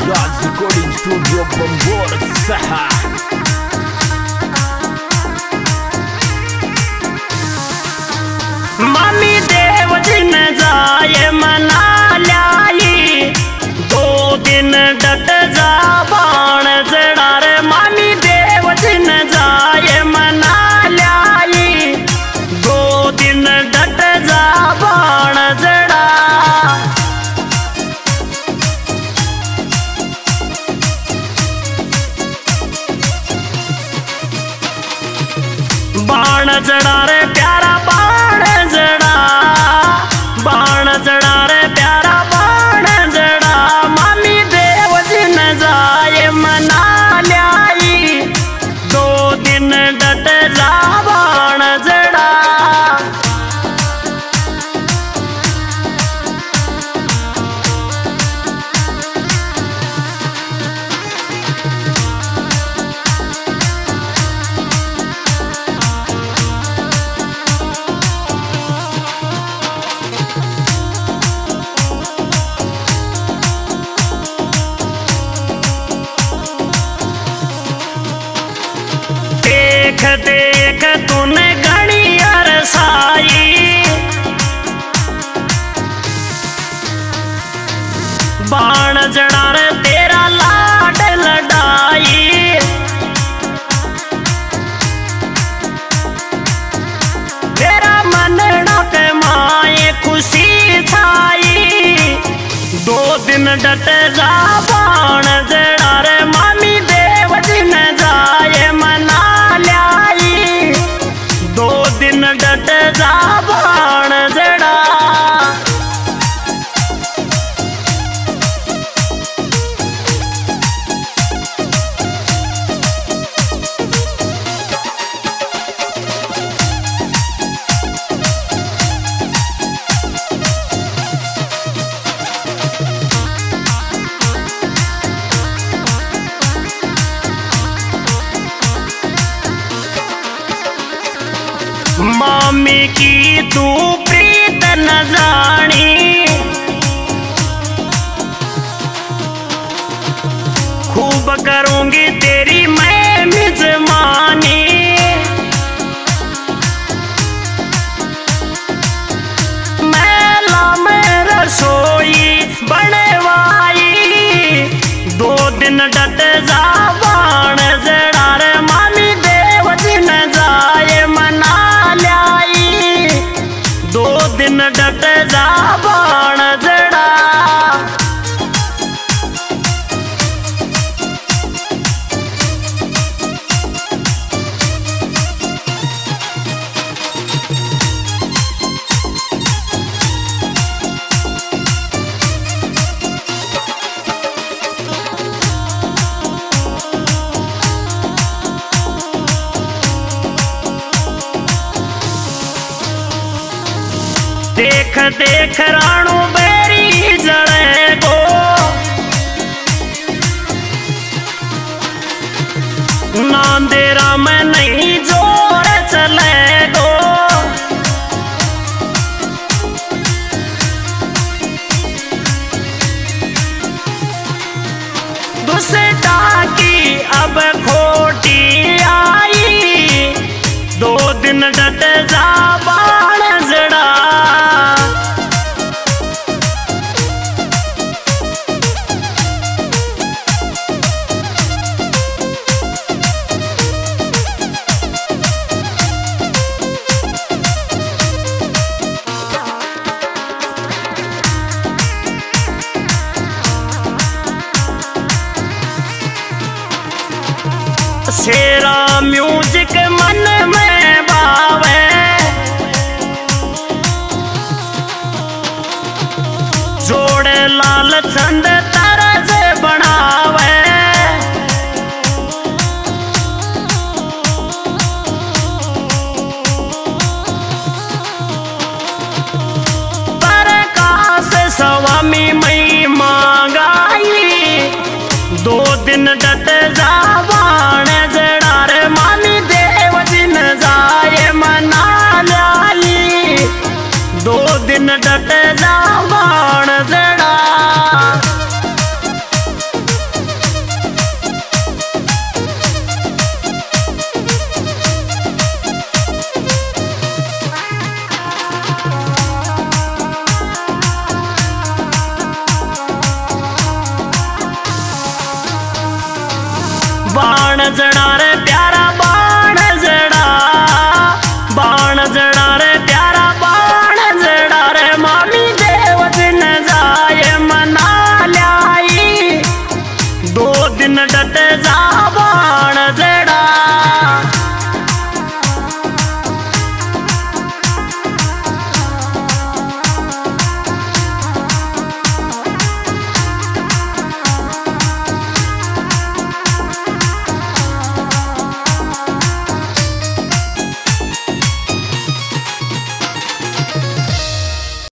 Raj Recording Studio Bambor Saha. मामी देव जिन जाए मना लाई 2 दिन डट जा बाण जड़ा रे। मामी देव जिन जाए मना लाई 2 दिन डट जा बाण जड़ा। बाण जड़ा रे प्यारा बाण जड़ा, बाण जड़ा रे प्यारा बाण जड़ा। मामी देव जिन जाए मना लाई 2 दिन डट जा बाण जड़ा। देख देख तूने घनी अरसाई, बाण जड़ा रे तेरा लाड लड़ाई। तेरा मन डाक माए खुशी छाई 2 दिन डट जा बाण जड़ा रे। मामी देव जिन जाए मना 2 दिन डट जा बाण जड़ा। मामी की तू प्रीत न जानी, खूब करूंगी तेरी मैं मिजमानी। मेला में रसोई बनवाई 2 दिन डट जा बाण जड़ा रे। मामी देव जिन जाए मना 2 दिन डट जा बाण जड़ा। देख देख राणू बेरी जड़े गो, नांदेरा में नहीं जोर चले गो। दुसटा की अब खोटी आई 2 दिन डट जा बाण जड़ा। शेरा म्यूजिक मन में बावे, जोड़े लाल चंद तरज बनावे। प्रकाश स्वामी मई मांगाई 2 दिन डट जा बाण जड़ा रे। मामी देव जिन जाए मना लाई 2 दिन डट जा बाण जड़ा। सजना